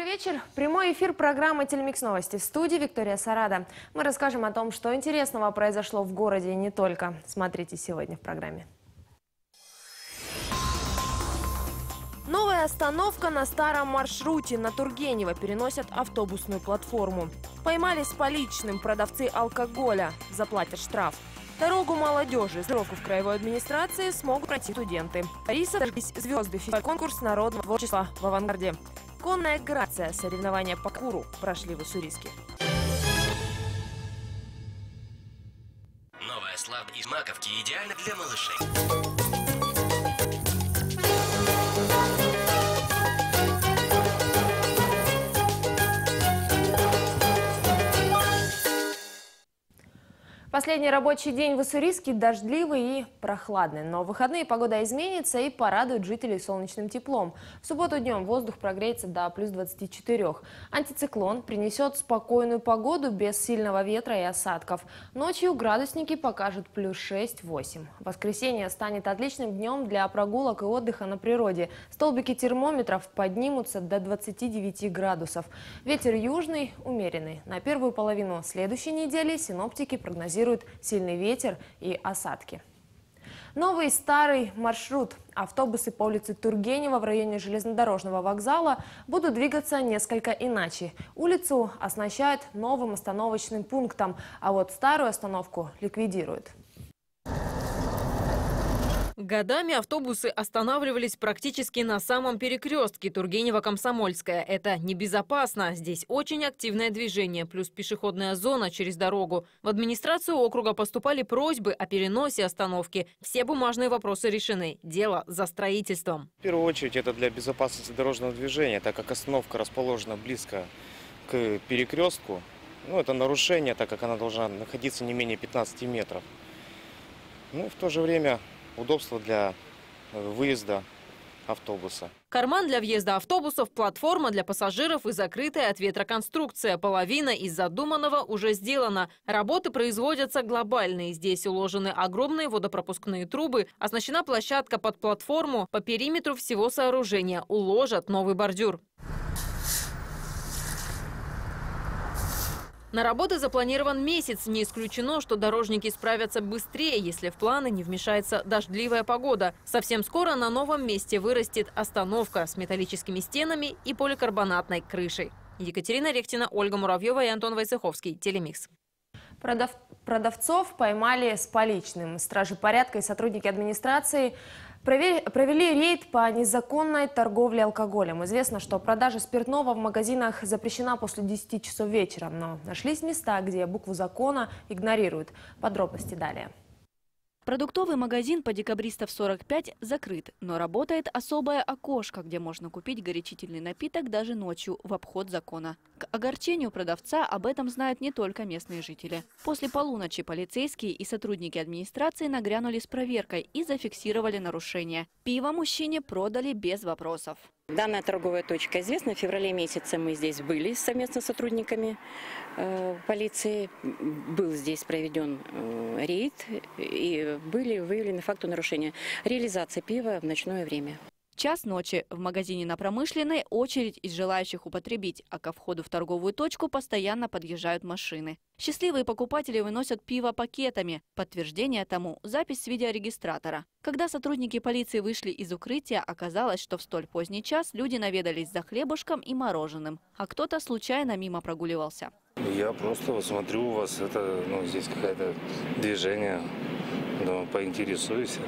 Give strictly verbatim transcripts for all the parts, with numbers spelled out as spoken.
вечер. Прямой эфир программы «Телемикс Новости». В студии Виктория Сарада. Мы расскажем о том, что интересного произошло в городе и не только. Смотрите сегодня в программе. Новая остановка на старом маршруте. На Тургенева переносят автобусную платформу. Поймали с поличным продавцы алкоголя. Заплатят штраф. Дорогу молодежи, здоровку в краевой администрации смогут пройти студенты. Бориса дождались звезды. Конкурс народного творчества в авангарде. Конная грация. Соревнования по куру прошли в Уссурийске. Новая слава из Маковки идеально для малышей. Последний рабочий день в Уссурийске дождливый и прохладный. Но в выходные погода изменится и порадует жителей солнечным теплом. В субботу днем воздух прогреется до плюс двадцати четырёх. Антициклон принесет спокойную погоду без сильного ветра и осадков. Ночью градусники покажут плюс шесть-восемь. Воскресенье станет отличным днем для прогулок и отдыха на природе. Столбики термометров поднимутся до двадцати девяти градусов. Ветер южный, умеренный. На первую половину следующей недели синоптики прогнозируют сильный ветер и осадки. Новый старый маршрут. Автобусы по улице Тургенева в районе железнодорожного вокзала будут двигаться несколько иначе. Улицу оснащают новым остановочным пунктом, а вот старую остановку ликвидируют. Годами автобусы останавливались практически на самом перекрестке Тургенева-Комсомольская. Это небезопасно. Здесь очень активное движение, плюс пешеходная зона через дорогу. В администрацию округа поступали просьбы о переносе остановки. Все бумажные вопросы решены. Дело за строительством. В первую очередь это для безопасности дорожного движения, так как остановка расположена близко к перекрестку. Ну, это нарушение, так как она должна находиться не менее пятнадцати метров. Ну, в то же время удобство для выезда автобуса. Карман для въезда автобусов, платформа для пассажиров и закрытая от ветра конструкция. Половина из задуманного уже сделана. Работы производятся глобальные. Здесь уложены огромные водопропускные трубы, оснащена площадка под платформу. По периметру всего сооружения уложат новый бордюр. На работы запланирован месяц. Не исключено, что дорожники справятся быстрее, если в планы не вмешается дождливая погода. Совсем скоро на новом месте вырастет остановка с металлическими стенами и поликарбонатной крышей. Екатерина Рехтина, Ольга Муравьева и Антон Войцеховский. Телемикс. Продав... Продавцов поймали с поличным. Стражи порядка и сотрудники администрации провели рейд по незаконной торговле алкоголем. Известно, что продажа спиртного в магазинах запрещена после десяти часов вечера. Но нашлись места, где букву закона игнорируют. Подробности далее. Продуктовый магазин по Декабристов сорок пять закрыт, но работает особое окошко, где можно купить горячительный напиток даже ночью в обход закона. К огорчению продавца об этом знают не только местные жители. После полуночи полицейские и сотрудники администрации нагрянули с проверкой и зафиксировали нарушение. Пиво мужчине продали без вопросов. Данная торговая точка известна. В феврале месяце мы здесь были совместно с сотрудниками э, полиции. Был здесь проведен э, рейд и были выявлены факты нарушения реализации пива в ночное время. Час ночи. В магазине на Промышленной очередь из желающих употребить, а ко входу в торговую точку постоянно подъезжают машины. Счастливые покупатели выносят пиво пакетами. Подтверждение тому – запись с видеорегистратора. Когда сотрудники полиции вышли из укрытия, оказалось, что в столь поздний час люди наведались за хлебушком и мороженым, а кто-то случайно мимо прогуливался. Я просто вот смотрю, у вас это, ну, здесь какое-то движение, ну, поинтересуюсь.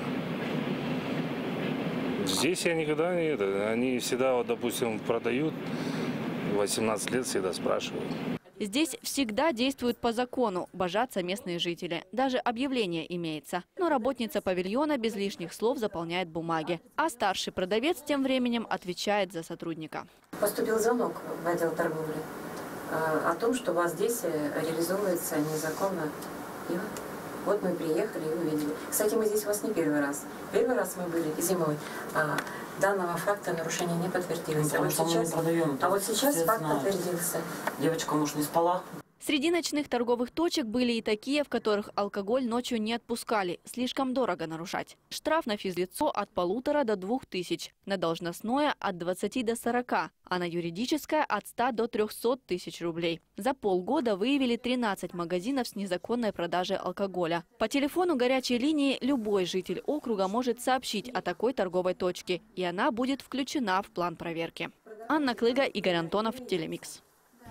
Здесь я никогда не это. Они всегда, вот, допустим, продают, восемнадцать лет всегда спрашивают. Здесь всегда действуют по закону, божатся местные жители. Даже объявление имеется. Но работница павильона без лишних слов заполняет бумаги. А старший продавец тем временем отвечает за сотрудника. Поступил звонок в отдел торговли о том, что у вас здесь реализовывается незаконно пиво. Вот мы приехали и увидели. Кстати, мы здесь у вас не первый раз. Первый раз мы были зимой. А данного факта нарушения не подтвердилось. А вот сейчас, а вот сейчас факт подтвердился. Девочка, может, не спала? Среди ночных торговых точек были и такие, в которых алкоголь ночью не отпускали. Слишком дорого нарушать. Штраф на физлицо от полутора до двух тысяч, на должностное от двадцати до сорока, а на юридическое от ста до трёхсот тысяч рублей. За полгода выявили тринадцать магазинов с незаконной продажей алкоголя. По телефону горячей линии любой житель округа может сообщить о такой торговой точке, и она будет включена в план проверки. Анна Клыга, Игорь Антонов, Телемикс.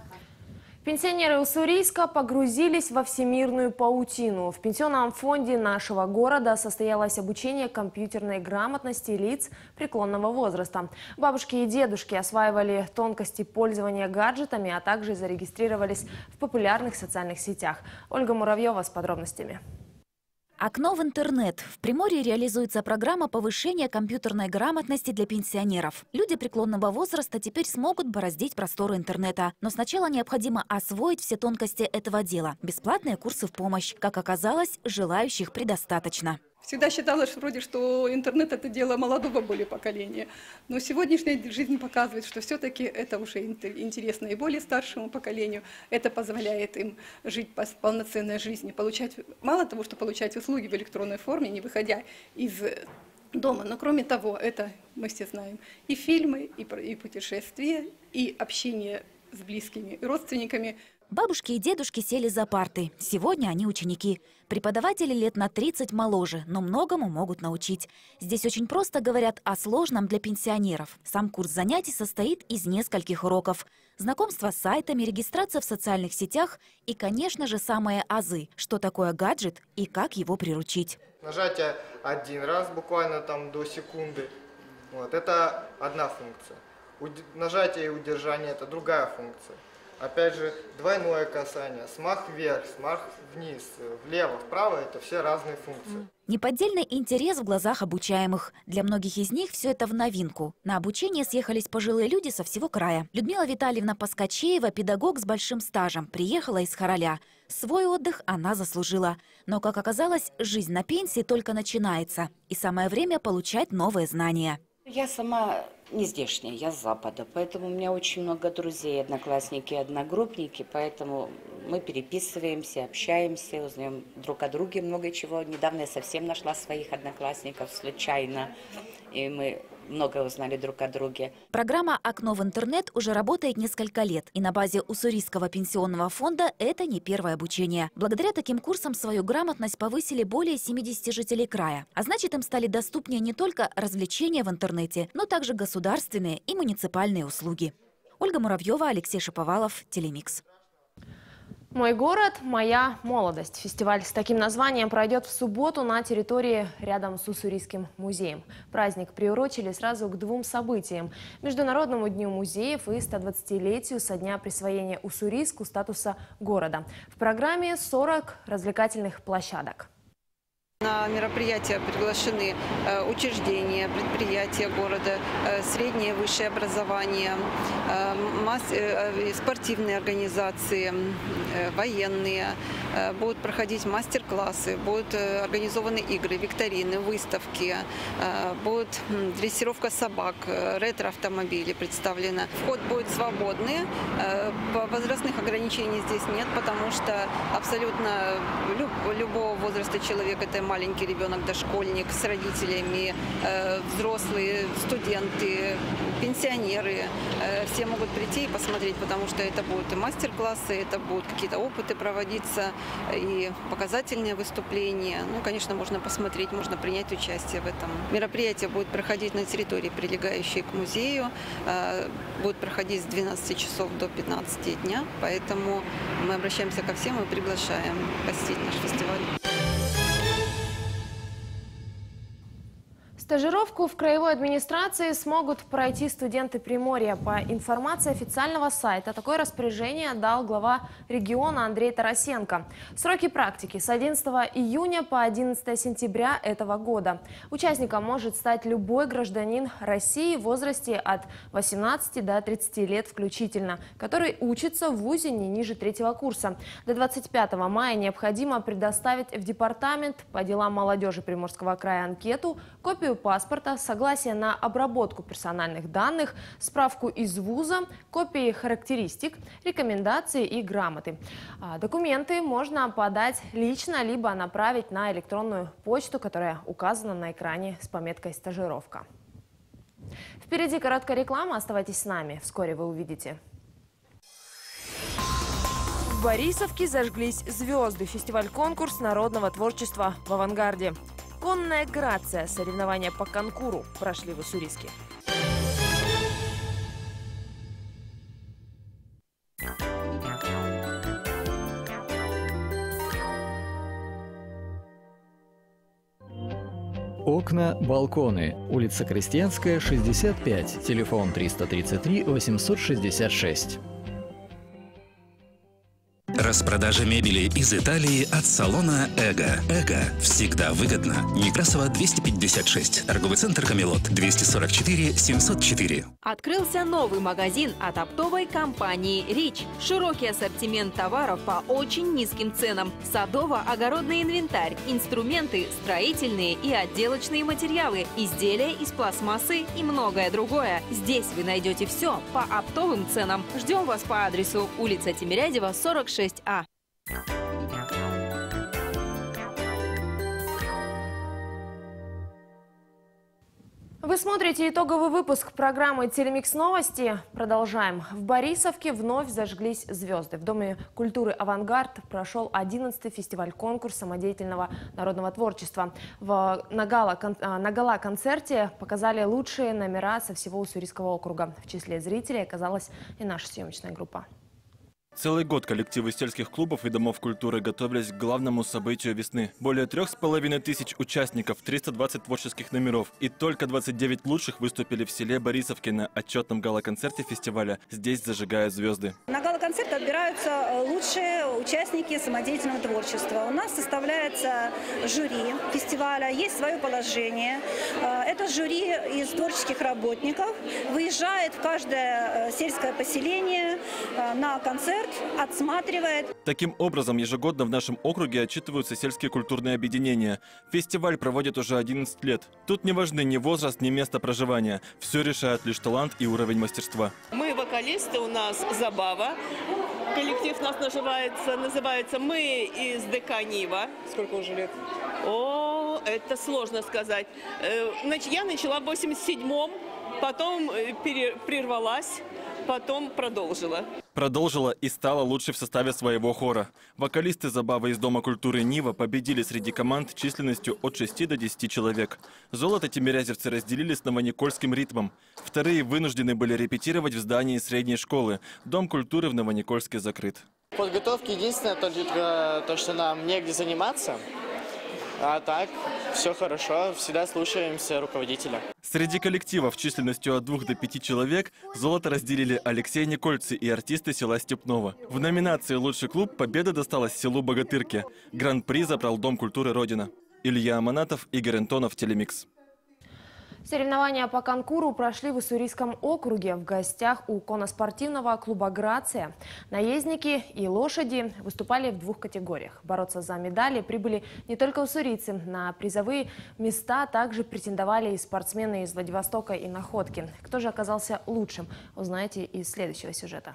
Пенсионеры Уссурийска погрузились во всемирную паутину. В пенсионном фонде нашего города состоялось обучение компьютерной грамотности лиц преклонного возраста. Бабушки и дедушки осваивали тонкости пользования гаджетами, а также зарегистрировались в популярных социальных сетях. Ольга Муравьева с подробностями. Окно в интернет. В Приморье реализуется программа повышения компьютерной грамотности для пенсионеров. Люди преклонного возраста теперь смогут бороздить просторы интернета. Но сначала необходимо освоить все тонкости этого дела. Бесплатные курсы в помощь. Как оказалось, желающих предостаточно. Всегда считалось, что вроде что интернет – это дело молодого более поколения. Но сегодняшняя жизнь показывает, что все-таки это уже интересно и более старшему поколению. Это позволяет им жить полноценной жизнью, получать, мало того, что получать услуги в электронной форме, не выходя из дома. Но кроме того, это, мы все знаем, и фильмы, и, и путешествия, и общение с близкими и родственниками. Бабушки и дедушки сели за парты. Сегодня они ученики. Преподаватели лет на тридцать моложе, но многому могут научить. Здесь очень просто говорят о сложном для пенсионеров. Сам курс занятий состоит из нескольких уроков. Знакомство с сайтами, регистрация в социальных сетях и, конечно же, самые азы. Что такое гаджет и как его приручить. Нажатие один раз, буквально там до секунды. Вот, это одна функция. Уд... Нажатие и удержание – это другая функция. Опять же, двойное касание, смах вверх, смах вниз, влево, вправо – это все разные функции. Неподдельный интерес в глазах обучаемых. Для многих из них все это в новинку. На обучение съехались пожилые люди со всего края. Людмила Витальевна Паскачеева, педагог с большим стажем, приехала из Хороля. Свой отдых она заслужила. Но, как оказалось, жизнь на пенсии только начинается. И самое время получать новые знания. Я сама не здешняя, я с Запада, поэтому у меня очень много друзей, одноклассники, одногруппники, поэтому мы переписываемся, общаемся, узнаем друг о друге много чего. Недавно я совсем нашла своих одноклассников случайно, и мы многое узнали друг о друге. Программа «Окно в интернет» уже работает несколько лет. И на базе Уссурийского пенсионного фонда это не первое обучение. Благодаря таким курсам свою грамотность повысили более семидесяти жителей края. А значит, им стали доступнее не только развлечения в интернете, но также государственные и муниципальные услуги. Ольга Муравьева, Алексей Шаповалов, Телемикс. «Мой город. Моя молодость». Фестиваль с таким названием пройдет в субботу на территории рядом с Уссурийским музеем. Праздник приурочили сразу к двум событиям – Международному дню музеев и стодвадцатилетию со дня присвоения Уссурийску статуса города. В программе сорок развлекательных площадок. На мероприятия приглашены учреждения, предприятия города, среднее и высшее образование, спортивные организации, военные. Будут проходить мастер-классы, будут организованы игры, викторины, выставки, будет дрессировка собак, ретро-автомобили представлены. Вход будет свободный, возрастных ограничений здесь нет, потому что абсолютно любого возраста человек – это маленький ребенок, дошкольник с родителями, э, взрослые, студенты, пенсионеры. Э, все могут прийти и посмотреть, потому что это будут и мастер-классы, это будут какие-то опыты проводиться, и показательные выступления. Ну, конечно, можно посмотреть, можно принять участие в этом. Мероприятие будет проходить на территории, прилегающей к музею. Э, будет проходить с двенадцати часов до пятнадцати дня, поэтому мы обращаемся ко всем и приглашаем посетить наш фестиваль. Стажировку в краевой администрации смогут пройти студенты Приморья. По информации официального сайта, такое распоряжение дал глава региона Андрей Тарасенко. Сроки практики с одиннадцатого июня по одиннадцатое сентября этого года. Участником может стать любой гражданин России в возрасте от восемнадцати до тридцати лет включительно, который учится в вузе не ниже третьего курса. До двадцать пятого мая необходимо предоставить в департамент по делам молодежи Приморского края анкету, копию паспорта, согласие на обработку персональных данных, справку из вуза, копии характеристик, рекомендации и грамоты. А документы можно подать лично, либо направить на электронную почту, которая указана на экране с пометкой «Стажировка». Впереди короткая реклама, оставайтесь с нами, вскоре вы увидите. В Борисовке зажглись звезды. Фестиваль-конкурс народного творчества в авангарде. Конная грация. Соревнования по конкуру прошли в Уссурийске. Окна, балконы. Улица Крестьянская, шестьдесят пять. Телефон триста тридцать три восемьсот шестьдесят шесть. Распродажа мебели из Италии от салона «Эго». «Эго» всегда выгодно. Некрасова, двести пятьдесят шесть. Торговый центр «Камелот», двести сорок четыре семьсот четыре. Открылся новый магазин от оптовой компании «Рич». Широкий ассортимент товаров по очень низким ценам. Садово-огородный инвентарь, инструменты, строительные и отделочные материалы, изделия из пластмассы и многое другое. Здесь вы найдете все по оптовым ценам. Ждем вас по адресу улица Тимирязева, сорок шесть А. Вы смотрите итоговый выпуск программы «Телемикс Новости». Продолжаем. В Борисовке вновь зажглись звезды. В Доме культуры «Авангард» прошел одиннадцатый фестиваль-конкурс самодеятельного народного творчества. В, на гала-концерте показали лучшие номера со всего Уссурийского округа. В числе зрителей оказалась и наша съемочная группа. Целый год коллективы сельских клубов и домов культуры готовились к главному событию весны. Более трех с половиной тысяч участников, триста двадцать творческих номеров. И только двадцать девять лучших выступили в селе Борисовке на отчетном гала-концерте фестиваля «Здесь зажигают звезды». На гала-концерт отбираются лучшие участники самодеятельного творчества. У нас составляется жюри фестиваля, есть свое положение. Это жюри из творческих работников выезжает в каждое сельское поселение на концерт, отсматривает. Таким образом, ежегодно в нашем округе отчитываются сельские культурные объединения. Фестиваль проводит уже одиннадцать лет. Тут не важны ни возраст, ни место проживания. Все решает лишь талант и уровень мастерства. Мы вокалисты, у нас забава. Коллектив нас называется, называется «Мы из ДК Нива». Сколько уже лет? О, это сложно сказать. Значит, я начала в восемьдесят седьмом, потом прервалась, потом продолжила. Продолжила и стала лучшей в составе своего хора. Вокалисты «Забавы» из Дома культуры «Нива» победили среди команд численностью от шести до десяти человек. Золото тимирязевцы разделили с новоникольским ритмом. Вторые вынуждены были репетировать в здании средней школы. Дом культуры в Новоникольске закрыт. В подготовке единственное только то, что нам негде заниматься. А так, все хорошо, всегда слушаемся руководителя. Среди коллективов численностью от двух до пяти человек золото разделили Алексей Никольцы и артисты села Степного. В номинации «Лучший клуб» победа досталась селу Богатырке. Гран-при забрал Дом культуры «Родина». Илья Аманатов, Игорь Антонов, Телемикс. Соревнования по конкуру прошли в Уссурийском округе. В гостях у конноспортивного клуба «Грация». Наездники и лошади выступали в двух категориях. Бороться за медали прибыли не только уссурийцы. На призовые места также претендовали и спортсмены из Владивостока и Находки. Кто же оказался лучшим, узнаете из следующего сюжета.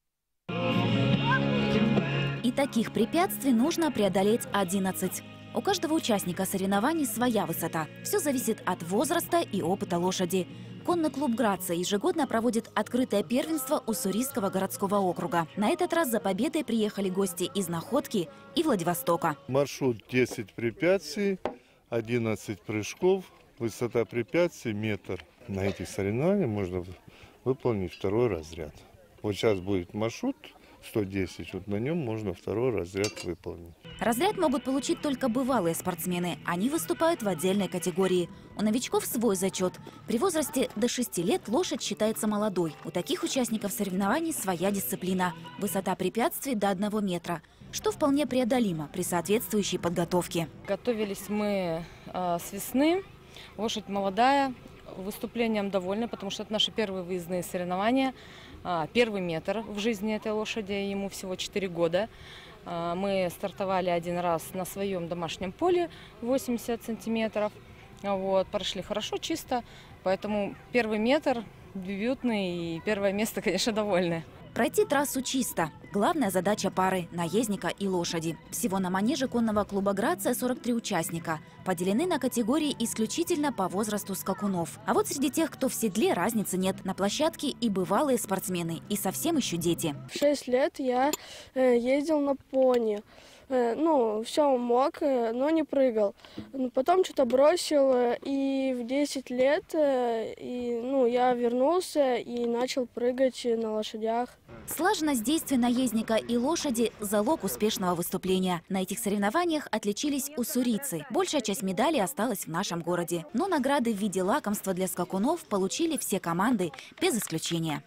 И таких препятствий нужно преодолеть одиннадцать. У каждого участника соревнований своя высота. Все зависит от возраста и опыта лошади. Конный клуб «Грация» ежегодно проводит открытое первенство Уссурийского городского округа. На этот раз за победой приехали гости из Находки и Владивостока. Маршрут десять препятствий, одиннадцать прыжков, высота препятствий метр. На этих соревнованиях можно выполнить второй разряд. Вот сейчас будет маршрут сто десять, вот на нем можно второй разряд выполнить. Разряд могут получить только бывалые спортсмены. Они выступают в отдельной категории. У новичков свой зачет. При возрасте до шести лет лошадь считается молодой. У таких участников соревнований своя дисциплина. Высота препятствий до одного метра, что вполне преодолимо при соответствующей подготовке. Готовились мы э, с весны. Лошадь молодая. Выступлением довольны, потому что это наши первые выездные соревнования. Первый метр в жизни этой лошади, ему всего четыре года. Мы стартовали один раз на своем домашнем поле восемьдесят сантиметров. Вот, прошли хорошо, чисто, поэтому первый метр дебютный и первое место, конечно, довольны. Пройти трассу чисто. Главная задача пары – наездника и лошади. Всего на манеже конного клуба «Грация» сорок три участника. Поделены на категории исключительно по возрасту скакунов. А вот среди тех, кто в седле, разницы нет. На площадке и бывалые спортсмены, и совсем еще дети. В шесть лет я ездил на пони. Ну, все мог, но не прыгал. Потом что-то бросил, и в десять лет и, ну, я вернулся и начал прыгать на лошадях. Слаженность действий наездника и лошади – залог успешного выступления. На этих соревнованиях отличились уссурийцы. Большая часть медалей осталась в нашем городе. Но награды в виде лакомства для скакунов получили все команды, без исключения.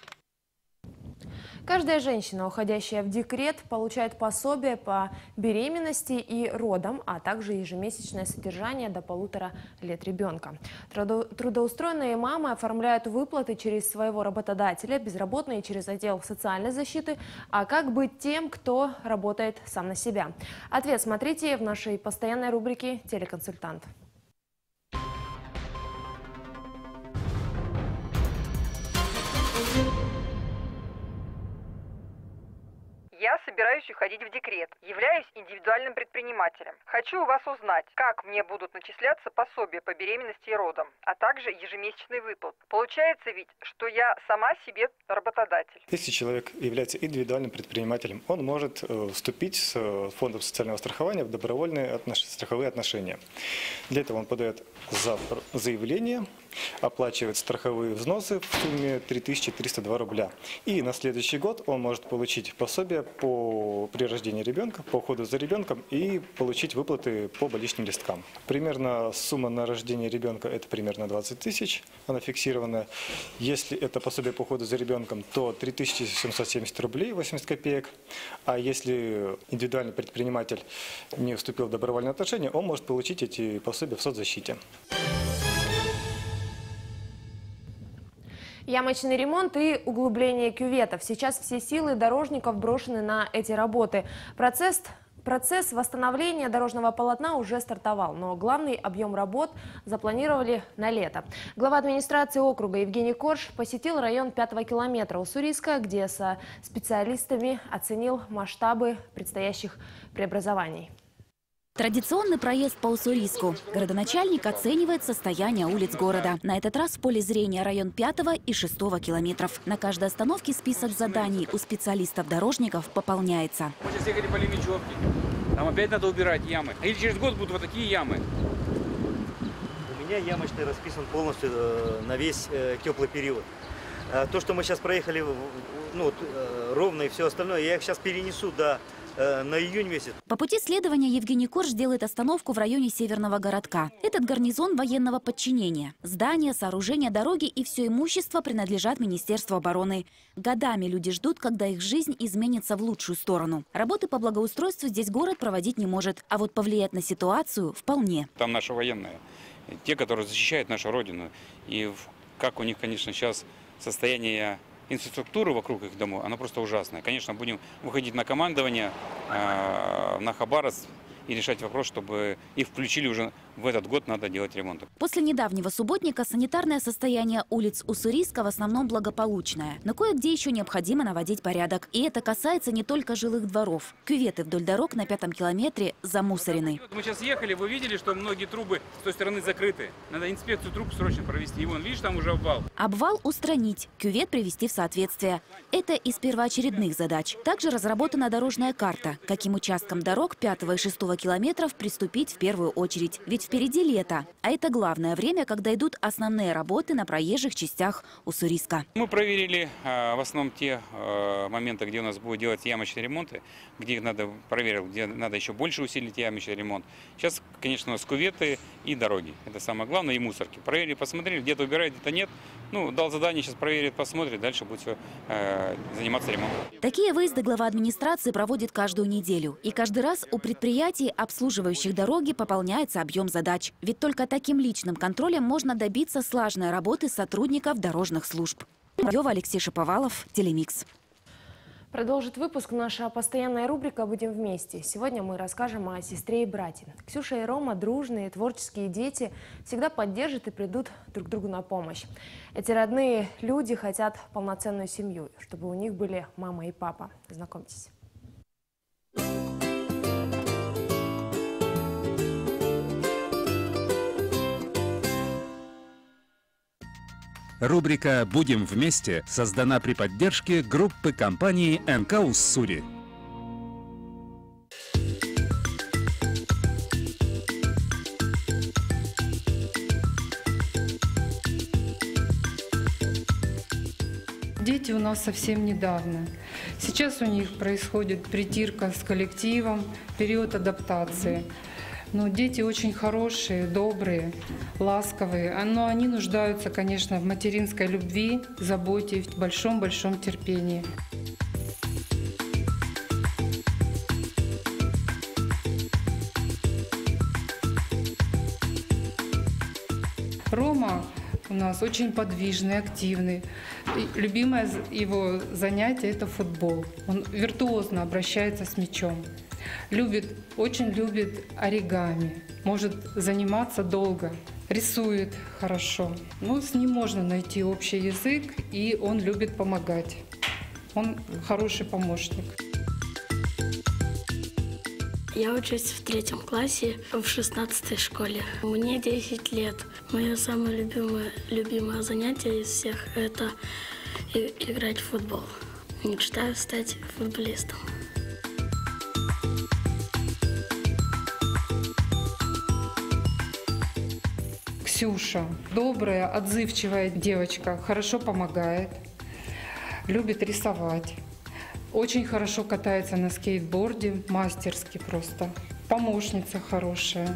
Каждая женщина, уходящая в декрет, получает пособие по беременности и родам, а также ежемесячное содержание до полутора лет ребенка. Трудоустроенные мамы оформляют выплаты через своего работодателя, безработные через отдел социальной защиты. А как быть тем, кто работает сам на себя? Ответ смотрите в нашей постоянной рубрике «Телеконсультант». Я собираюсь уходить в декрет. Являюсь индивидуальным предпринимателем. Хочу у вас узнать, как мне будут начисляться пособия по беременности и родам, а также ежемесячный выплат. Получается ведь, что я сама себе работодатель. Если человек является индивидуальным предпринимателем, он может вступить с фондом социального страхования в добровольные отнош... страховые отношения. Для этого он подает заявление, оплачивает страховые взносы в сумме три тысячи триста два рубля. И на следующий год он может получить пособие по, при рождении ребенка, по уходу за ребенком и получить выплаты по больничным листкам. Примерно сумма на рождение ребенка – это примерно двадцать тысяч, она фиксированная. Если это пособие по уходу за ребенком, то три тысячи семьсот семьдесят рублей восемьдесят копеек. А если индивидуальный предприниматель не вступил в добровольные отношения, он может получить эти пособия в соцзащите. Ямочный ремонт и углубление кюветов. Сейчас все силы дорожников брошены на эти работы. Процесс, процесс восстановления дорожного полотна уже стартовал, но главный объем работ запланировали на лето. Глава администрации округа Евгений Корж посетил район пятого километра Уссурийска, где со специалистами оценил масштабы предстоящих преобразований. Традиционный проезд по Уссурийску. Городоначальник оценивает состояние улиц города. На этот раз в поле зрения район пятого и шестого километров. На каждой остановке список заданий у специалистов-дорожников пополняется. Мы сейчас ехали по Лимичевке. Там опять надо убирать ямы. Или через год будут вот такие ямы. У меня ямочный расписан полностью на весь теплый период. То, что мы сейчас проехали, ну, ровно и все остальное, я их сейчас перенесу до... на июнь месяц. По пути следования Евгений Корж делает остановку в районе Северного городка. Этот гарнизон военного подчинения. Здания, сооружения, дороги и все имущество принадлежат Министерству обороны. Годами люди ждут, когда их жизнь изменится в лучшую сторону. Работы по благоустройству здесь город проводить не может, а вот повлиять на ситуацию вполне. Там наши военные, те, которые защищают нашу родину. И как у них, конечно, сейчас состояние инфраструктуры вокруг их домов, она просто ужасная. Конечно, будем выходить на командование, э, на Хабаровск и решать вопрос, чтобы их включили уже в этот год, надо делать ремонт. После недавнего субботника санитарное состояние улиц Уссурийска в основном благополучное. Но кое-где еще необходимо наводить порядок. И это касается не только жилых дворов. Кюветы вдоль дорог на пятом километре замусорены. Мы сейчас ехали, вы видели, что многие трубы с той стороны закрыты. Надо инспекцию труб срочно провести. И вон, видишь, там уже обвал. Обвал устранить, кювет привести в соответствие. Это из первоочередных задач. Также разработана дорожная карта, каким участкам дорог пятого и шестого километров приступить в первую очередь. Ведь впереди лето, а это главное время, когда идут основные работы на проезжих частях Уссурийска. Мы проверили э, в основном те э, моменты, где у нас будут делать ямочные ремонты, где надо, проверил, где надо еще больше усилить ямочный ремонт. Сейчас, конечно, у нас кюветы и дороги. Это самое главное, и мусорки. Проверили, посмотрели, где-то убирают, где-то нет. Ну, дал задание, сейчас проверит, посмотрит, дальше будет все э, заниматься ремонтом. Такие выезды глава администрации проводит каждую неделю. И каждый раз у предприятий, обслуживающих дороги, пополняется объем задач. Ведь только таким личным контролем можно добиться слаженной работы сотрудников дорожных служб. Алексей Шаповалов, Телемикс. Продолжит выпуск наша постоянная рубрика «Будем вместе». Сегодня мы расскажем о сестре и брате. Ксюша и Рома – дружные, творческие дети, всегда поддержат и придут друг другу на помощь. Эти родные люди хотят полноценную семью, чтобы у них были мама и папа. Знакомьтесь. Рубрика «Будем вместе» создана при поддержке группы компании эн ка «Уссури». Дети у нас совсем недавно. Сейчас у них происходит притирка с коллективом, период адаптации. Но дети очень хорошие, добрые, ласковые. Но они нуждаются, конечно, в материнской любви, заботе, в большом-большом терпении. Рома у нас очень подвижный, активный. И любимое его занятие – это футбол. Он виртуозно обращается с мячом. Любит, очень любит оригами, может заниматься долго, рисует хорошо. Но с ним можно найти общий язык, и он любит помогать. Он хороший помощник. Я учусь в третьем классе в шестнадцатой школе. Мне десять лет. Мое самое любимое, любимое занятие из всех – это играть в футбол. Мечтаю стать футболистом. Ксюша добрая, отзывчивая девочка, хорошо помогает, любит рисовать, очень хорошо катается на скейтборде, мастерски просто, помощница хорошая.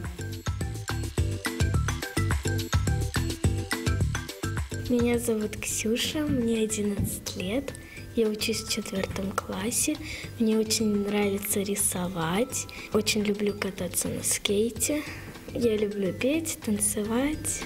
Меня зовут Ксюша, мне одиннадцать лет, я учусь в четвертом классе, мне очень нравится рисовать, очень люблю кататься на скейте. Я люблю петь, танцевать.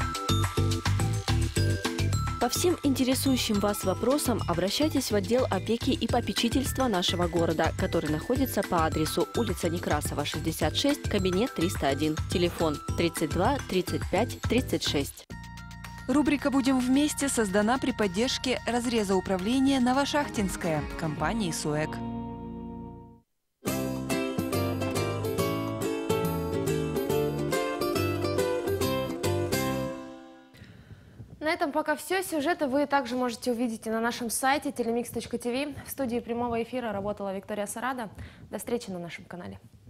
По всем интересующим вас вопросам обращайтесь в отдел опеки и попечительства нашего города, который находится по адресу улица Некрасова, шестьдесят шесть, кабинет триста один, телефон тридцать два тридцать пять тридцать шесть. Рубрика «Будем вместе» создана при поддержке разреза управления «Новошахтинская» компании «СУЭК». На этом пока все. Сюжеты вы также можете увидеть и на нашем сайте телемикс точка ти ви. В студии прямого эфира работала Виктория Сарада. До встречи на нашем канале.